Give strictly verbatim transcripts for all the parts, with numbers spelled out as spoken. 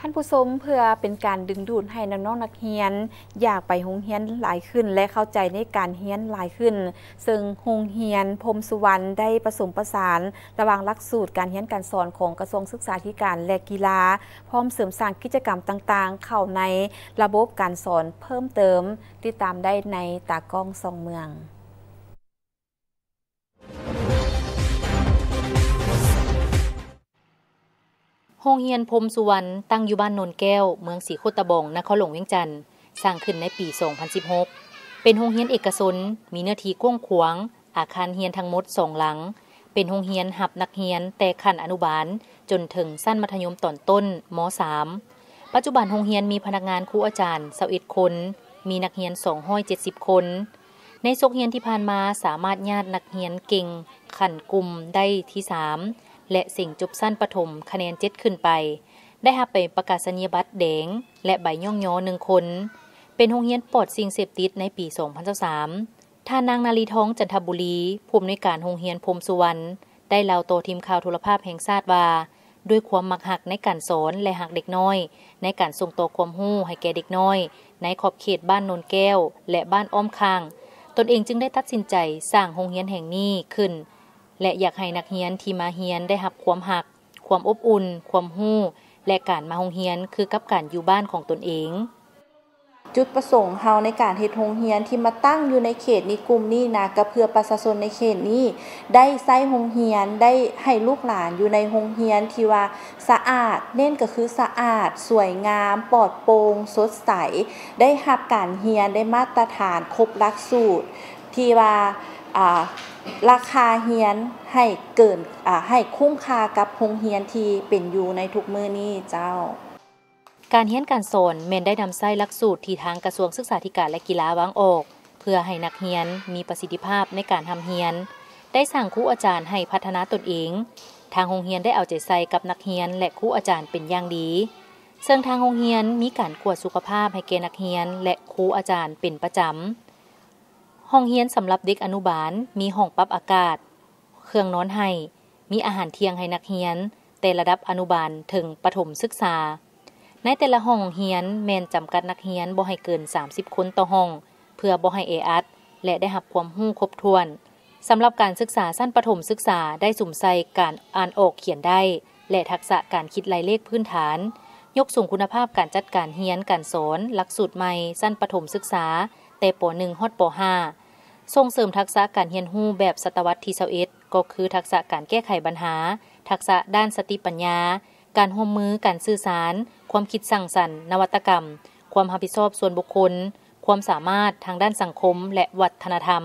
ท่านผู้ชมเพื่อเป็นการดึงดูดให้น้องๆนักเรียนอยากไปโรงเรียนหลายขึ้นและเข้าใจในการเรียนหลายขึ้นซึ่งโรงเรียนพรหมสุวรรณได้ผสมผสานระหว่างหลักสูตรการเรียนการสอนของกระทรวงศึกษาธิการและกีฬาพร้อมเสริมสร้างกิจกรรมต่างๆเข้าในระบบการสอนเพิ่มเติมติดตามได้ในตากล้องส่องเมืองโรงเรียนพรหมสุวรรณตั้งอยู่บ้านโนนแก้วเมืองศรีโคตบงนครหลวงเวียงจันทน์สร้างขึ้นในปี สองพันสิบหก เป็นโรงเรียนเอกชนมีเนื้อที่กว้างขวางอาคารเรียนทั้งหมดสองหลังเป็นโรงเรียนรับนักเรียนแต่ขั้นอนุบาลจนถึงชั้นมัธยมตอนต้นม.สาม ปัจจุบันโรงเรียนมีพนักงานครูอาจารย์ยี่สิบเอ็ดคนมีนักเรียนสองร้อยเจ็ดสิบคนในโรงเรียนที่ผ่านมาสามารถญาตินักเรียนเก่งขั้นกลุ่มได้ที่สามและสิ่งจบสั้นประถมคะแนนเจ็ดขึ้นไปได้รับไปประกาศนียบัตรแดงและใบย่องย่อหนึ่งคนเป็นโรงเรียนปลอดสิ่งเสพติดในปี สองพันสิบสาม ท่านางนาลีทองจันทบุรีผู้อำนวยการโรงเรียนพรหมสุวรรณได้เล่าต่อทีมข่าวโทรภาพแห่งชาติว่าด้วยความมักหักในการสอนและหักเด็กน้อยในการส่งต่อความรู้ให้แก่เด็กน้อยในขอบเขตบ้านโนนแก้วและบ้านอ้อมข้างตนเองจึงได้ตัดสินใจสร้างโรงเรียนแห่งนี้ขึ้นและอยากให้นักเรียนที่มาเรียนได้รับความหักความอบอุ่นความรู้และการมาโรงเรียนคือกับการอยู่บ้านของตนเองจุดประสงค์เฮาในการเฮ็ดโรงเรียนที่มาตั้งอยู่ในเขตนี้กลุ่มนี้นะก็เพื่อประชาชนในเขตนี้ได้ใช้โรงเรียนได้ให้ลูกหลานอยู่ในโรงเรียนที่ว่าสะอาดเน้นก็คือสะอาดสวยงามปลอดโปร่งสดใสได้รับการเรียนได้มาตรฐานครบหลักสูตรที่ว่าอ่าราคาเรียนให้เกินอ่าให้คุ้มค่ากับโรงเรียนที่เป็นอยู่ในทุกมื้อนี้เจ้าการเรียนการสอนแม่นได้นำใช้หลักสูตรที่ทางกระทรวงศึกษาธิการและกีฬาวางออกเพื่อให้นักเรียนมีประสิทธิภาพในการทำเรียนได้สร้างครูอาจารย์ให้พัฒนาตนเองทางโรงเรียนได้เอาใจใส่กับนักเรียนและครูอาจารย์เป็นอย่างดีซึ่งทางโรงเรียนมีการกวดสุขภาพให้แก่นักเรียนและครูอาจารย์เป็นประจำห้องเรียนสำหรับเด็กอนุบาลมีห้องปรับอากาศเครื่องนอนให้มีอาหารเที่ยงให้นักเรียนแต่ระดับอนุบาลถึงประถมศึกษาในแต่ละห้องเรียนแม่นจำกัดนักเรียนบ่ให้เกินสามสิบคนต่อห้องเพื่อบ่ให้แออัดและได้รับความรู้ครบถ้วนสำหรับการศึกษาชั้นประถมศึกษาได้สุ่มใส่การอ่านออกเขียนได้และทักษะการคิดลายเลขพื้นฐานยกสูงคุณภาพการจัดการเรียนการสอนหลักสูตรใหม่ชั้นประถมศึกษาแต่ป หนึ่ง ฮอดป ห้า ส่งเสริมทักษะการเรียนรู้แบบศตวรรษที่ยี่สิบเอ็ดก็คือทักษะการแก้ไขปัญหาทักษะด้านสติปัญญาการร่วมมือการสื่อสารความคิดสร้างสรรค์นวัตกรรมความรับผิดชอบส่วนบุคคลความสามารถทางด้านสังคมและวัฒนธรรม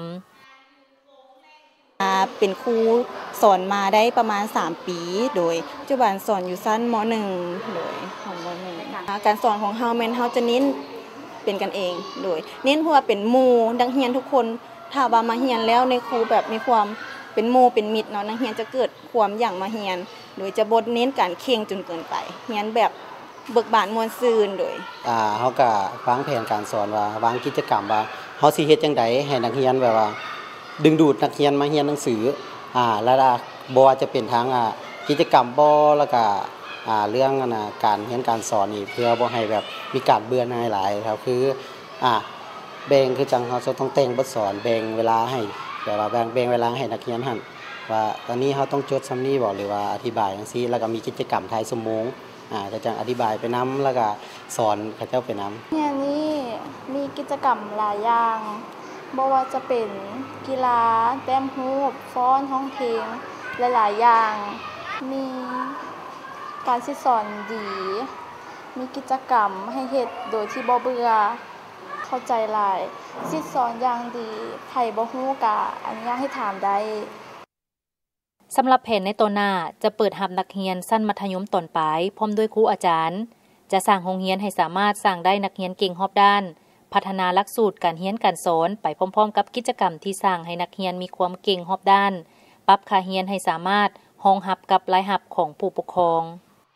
เป็นครูสอนมาได้ประมาณสามปีโดยปัจจุบันสอนอยู่ชั้นม.หนึ่ง โดยของม.หนึ่ง การสอนของเฮาแม่นเฮาจะเน้นเป็นกันเองโดยเน้นเพราะว่าเป็นหมู่นักเรียนทุกคนถ้าว่ามาเรียนแล้วในครูแบบมีความเป็นหมู่เป็นมิตรเนาะนักเรียนจะเกิดความอย่างมาเรียนโดยจะบ่เน้นการเข่งจนเกินไปเรียนแบบเบิกบานม่วนซื่นโดยอ่าเฮาก็วางแผนการสอนว่าวางกิจกรรมว่าเฮาสิเฮ็ดจังได๋ให้นักเรียนแบบว่าดึงดูดนักเรียนมาเรียนหนังสืออ่าแล้วบ่ว่าจะเป็นทางอ่ากิจกรรมบ่แล้วก็อ่าเรื่องน่ะการเรียนการสอนนี่เพื่อบ่ให้แบบมีการเบื่อหน่ายหลายครับคืออ่าแบ่งคือจังเฮาต้องแต่งบทสอนแบ่งเวลาให้แบบว่าแบ่งแบ่งเวลาให้นักเรียนหั่นว่าตอนนี้เฮาต้องจดซ้ำนี้บ่หรือว่าอธิบายจังซี่แล้วก็มีกิจกรรมท้ายชั่วโมงอ่าก็จังอธิบายไปนำแล้วก็สอนเขาเจ้าไปนำเนี่ยนี่มีกิจกรรมหลายอย่างบ่ว่าจะเป็นกีฬาแต้มฮูปฟ้อนร้องเพลงหลายๆอย่างมีการสิสอนดีมีกิจกรรมให้เฮ็ดโดยที่บ่เบื่อเข้าใจหลายสิสอนอย่างดีไผบ่ฮู้ก็อนุญาตให้ถามได้สำหรับแผนในตอนหน้าจะเปิดรับนักเรียนชั้นมัธยมตอนปลายพร้อมด้วยครูอาจารย์จะสร้างโรงเรียนให้สามารถสร้างได้นักเรียนเก่งรอบด้านพัฒนาหลักสูตรการเรียนการสอนไปพร้อมๆกับกิจกรรมที่สร้างให้นักเรียนมีความเก่งรอบด้านปรับค่าเรียนให้สามารถรองรับกับรายรับของผู้ปกครอง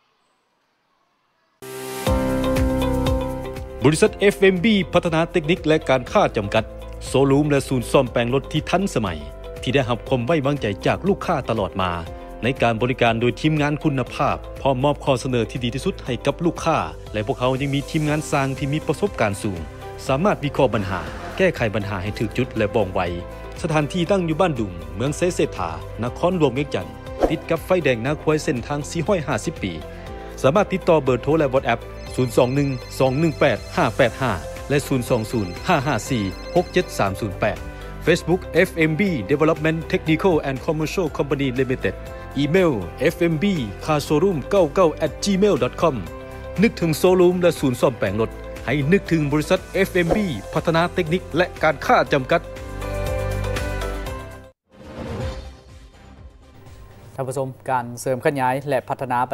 บริษัท เอฟ เอ็ม บี พัฒนาเทคนิคและการค้าจำกัดโชว์รูมและศูนย์ซ่อมแปลงรถที่ทันสมัยที่ได้รับความไว้วางใจจากลูกค้าตลอดมาในการบริการโดยทีมงานคุณภาพพร้อมมอบข้อเสนอที่ดีที่สุดให้กับลูกค้าและพวกเขายังมีทีมงานสร้างที่มีประสบการณ์สูงสามารถวิเคราะห์ปัญหาแก้ไขปัญหาให้ถูกจุดและว่องไวสถานที่ตั้งอยู่บ้านดุงเมืองเซเสถานครหลวงเวียงจันทน์ติดกับไฟแดงนาควยเส้นทางสี่ร้อยห้าสิบปีสามารถติดต่อเบอร์โทรและ WhatsApp ศูนย์ สอง หนึ่ง สอง หนึ่ง แปด ห้า แปด ห้าและ ศูนย์ สอง ศูนย์ ห้า ห้า สี่ หก เจ็ด สาม ศูนย์ แปด Facebook เอฟ เอ็ม บี Development Technical and Commercial Company Limited อีเมล เอฟ เอ็ม บี คาร์ โชว์รูม เก้าเก้า แอท จีเมล ดอท คอม นึกถึงโชว์รูมและศูนย์ซ่อมแปลงรถให้นึกถึงบริษัท เอฟ เอ็ม บี พัฒนาเทคนิคและการค้าจำกัดท่านผู้ชมการเสริมขยายและพัฒนา